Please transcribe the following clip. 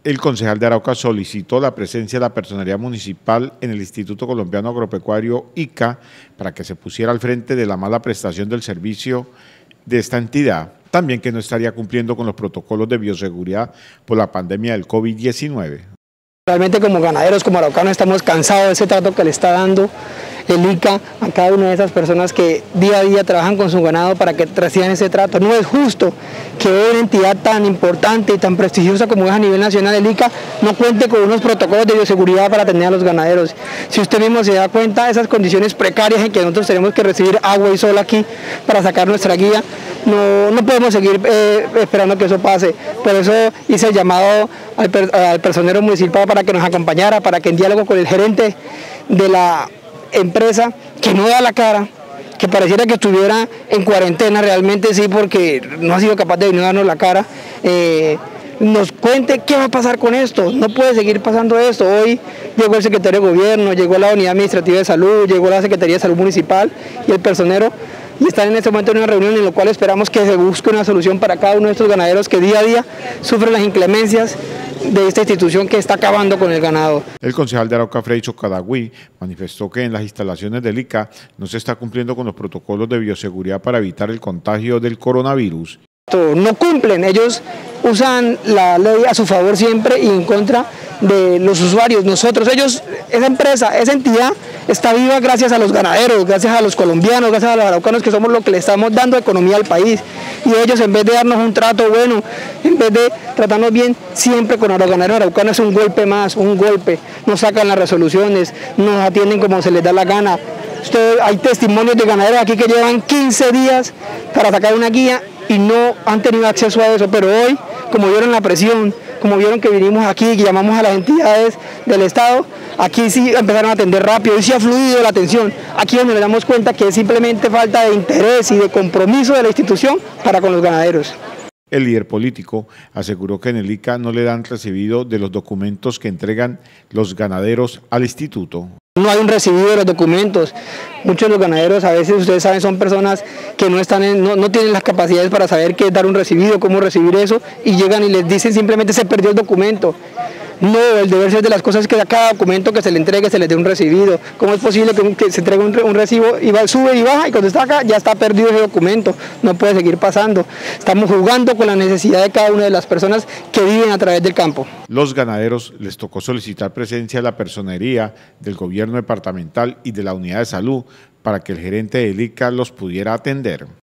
El concejal de Arauca solicitó la presencia de la personería municipal en el Instituto Colombiano Agropecuario ICA para que se pusiera al frente de la mala prestación del servicio de esta entidad, también que no estaría cumpliendo con los protocolos de bioseguridad por la pandemia del COVID-19. Realmente como ganaderos, como araucanos, estamos cansados de ese trato que le está dando el ICA a cada una de esas personas que día a día trabajan con su ganado para que reciban ese trato. No es justo que una entidad tan importante y tan prestigiosa como es a nivel nacional el ICA no cuente con unos protocolos de bioseguridad para atender a los ganaderos. Si usted mismo se da cuenta de esas condiciones precarias en que nosotros tenemos que recibir agua y sol aquí para sacar nuestra guía, no podemos seguir esperando que eso pase. Por eso hice el llamado al personero municipal para que nos acompañara, para que en diálogo con el gerente de la empresa, que no da la cara, que pareciera que estuviera en cuarentena, realmente sí, porque no ha sido capaz de venir a darnos la cara, nos cuente qué va a pasar con esto. No puede seguir pasando esto. Hoy llegó el secretario de gobierno, llegó la unidad administrativa de salud, llegó la Secretaría de Salud Municipal y el personero, y están en este momento en una reunión en la cual esperamos que se busque una solución para cada uno de estos ganaderos que día a día sufren las inclemencias de esta institución que está acabando con el ganado. El concejal de Arauca, Freddy Chocadagüí, manifestó que en las instalaciones del ICA no se está cumpliendo con los protocolos de bioseguridad para evitar el contagio del coronavirus. No cumplen, ellos usan la ley a su favor siempre y en contra de los usuarios. Esa empresa, esa entidad está viva gracias a los ganaderos, gracias a los colombianos, gracias a los araucanos, que somos los que le estamos dando economía al país. Y ellos, en vez de darnos un trato bueno, en vez de tratarnos bien, siempre con los ganaderos araucanos es un golpe más, un golpe. Nos sacan las resoluciones, nos atienden como se les da la gana. Hay testimonios de ganaderos aquí que llevan 15 días para sacar una guía y no han tenido acceso a eso, pero hoy, como vieron la presión, como vieron que vinimos aquí y llamamos a las entidades del Estado, aquí sí empezaron a atender rápido, y sí ha fluido la atención. Aquí donde nos damos cuenta que es simplemente falta de interés y de compromiso de la institución para con los ganaderos. El líder político aseguró que en el ICA no le dan recibido de los documentos que entregan los ganaderos al instituto. No hay un recibido de los documentos. Muchos de los ganaderos, a veces ustedes saben, son personas que no tienen las capacidades para saber qué es dar un recibido, cómo recibir eso, y llegan y les dicen simplemente se perdió el documento. No, el deber ser de las cosas es que a cada documento que se le entregue se le dé un recibido. ¿Cómo es posible que se entregue un recibo y sube y baja y cuando está acá ya está perdido ese documento? No puede seguir pasando. Estamos jugando con la necesidad de cada una de las personas que viven a través del campo. Los ganaderos les tocó solicitar presencia de la personería del gobierno departamental y de la unidad de salud para que el gerente del ICA los pudiera atender.